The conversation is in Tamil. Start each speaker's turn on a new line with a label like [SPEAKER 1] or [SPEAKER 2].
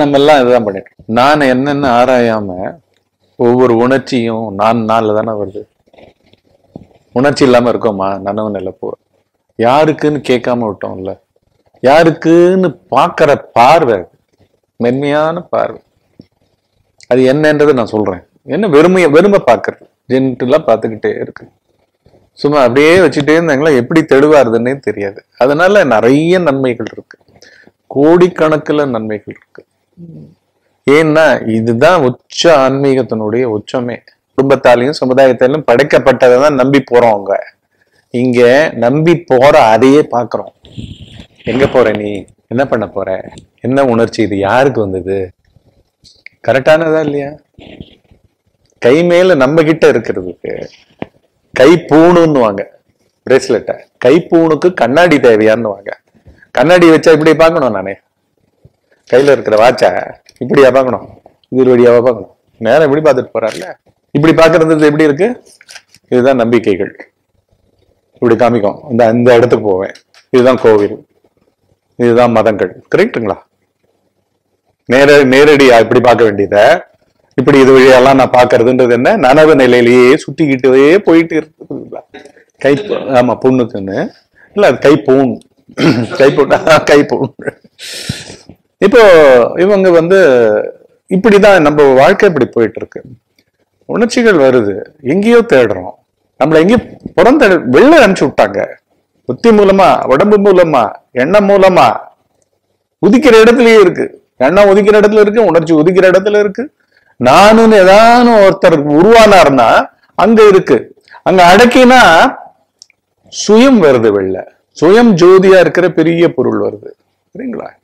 [SPEAKER 1] நம்ம எல்லாம் இதுதான் பண்ணிட்டு நான் என்னன்னு ஆராயாம ஒவ்வொரு உணர்ச்சியும் நான்ல தானே வருது. உணர்ச்சி இல்லாம இருக்கோமா? நனவு நிலை போ யாருக்குன்னு கேட்காம விட்டோம்ல. யாருக்குன்னு பாக்குற பார்வை, மென்மையான பார்வை, அது என்னன்றது நான் சொல்றேன். என்ன வெறுமை பாக்குறது, ஜென்டெல்லாம் பார்த்துக்கிட்டே இருக்கு. சும்மா அப்படியே வச்சுட்டே இருந்தாங்களா எப்படி தெளிவாருதுன்னே தெரியாது. அதனால நிறைய நன்மைகள் இருக்கு, கோடிக்கணக்கில் நன்மைகள் இருக்கு. ஏன்னா இதுதான் உச்ச ஆன்மீகத்தினுடைய உச்சமே. குடும்பத்தாலையும் சமுதாயத்தாலையும் படைக்கப்பட்டதை தான் நம்பி போறோம். அவங்க இங்க நம்பி போற அதையே பாக்குறோம். எங்க போற, நீ என்ன பண்ண போற, என்ன உணர்ச்சி, இது யாருக்கு வந்தது, கரெக்டானதா இல்லையா? கை மேல நம்ம கிட்ட இருக்கிறதுக்கு கை பூணுன்னு வாங்க பிரேஸ்லெட்ட, கை பூணுக்கு கண்ணாடி தேவையான்னு வாங்க. கண்ணாடி வச்சா இப்படி பார்க்கணும். நானே கையில இருக்கிற வாட்ச இப்படியா பார்க்கணும், இது வழியாவா பார்க்கணும்? நேரம் இப்படி பார்த்துட்டு போறாருல. இப்படி பாக்குறது எப்படி இருக்கு? இதுதான் நம்பிக்கைகள். இப்படி காமிக்கும், இந்த இடத்துக்கு போவேன், இதுதான் கோவில், இதுதான் மதங்கள். கரெக்டுங்களா? நேரடியா இப்படி பார்க்க வேண்டியத இப்படி இது வழியெல்லாம் நான் பாக்குறதுன்றது என்ன? நனவு நிலையிலேயே சுத்திக்கிட்டே போயிட்டு இருக்கு. கை ஆமா பொண்ணுக்குன்னு இல்ல, அது கைப்பூண், கைப்பூண். இப்போ இவங்க இப்படிதான் நம்ம வாழ்க்கை இப்படி போயிட்டு இருக்கு. உணர்ச்சிகள் வருது, எங்கேயோ தேடுறோம், நம்மள எங்கேயோ புறந்த வெளில அனுப்பிச்சு விட்டாங்க. புத்தி மூலமா, உடம்பு மூலமா, எண்ணம் மூலமா. உதிக்கிற இடத்துலயே இருக்கு, எண்ணம் உதிக்கிற இடத்துல இருக்கு, உணர்ச்சி உதிக்கிற இடத்துல இருக்கு. நானுன்னு ஏதாவது ஒருத்தர் உருவானார்னா அங்க இருக்கு. அங்க அடக்கினா சுயம் வருது வெளில, சுயம் ஜோதியா இருக்கிற பெரிய பொருள் வருது. சரிங்களா?